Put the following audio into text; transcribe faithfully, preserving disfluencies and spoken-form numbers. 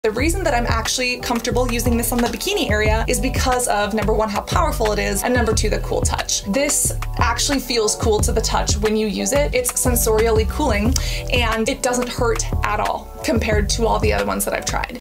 The reason that I'm actually comfortable using this on the bikini area is because of number one, how powerful it is, and number two, the cool touch. This actually feels cool to the touch when you use it. It's sensorially cooling and it doesn't hurt at all compared to all the other ones that I've tried.